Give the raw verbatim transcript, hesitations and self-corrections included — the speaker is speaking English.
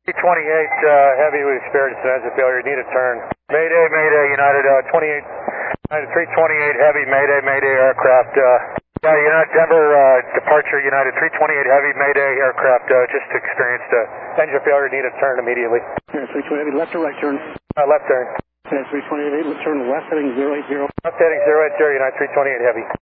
three twenty-eight uh, Heavy, we experienced an engine failure. Need a turn. Mayday, Mayday, United uh, twenty-eight, United three twenty-eight Heavy, Mayday, Mayday aircraft. Uh, yeah, United Denver uh, departure, United three twenty-eight Heavy, Mayday aircraft. Uh, just experienced uh, engine failure. Need a turn immediately. Yeah, three twenty-eight Heavy, left or right turn? Uh, left turn. Yeah, three twenty-eight Heavy, turn left heading zero eight zero. Left heading zero eight zero, United three twenty-eight Heavy.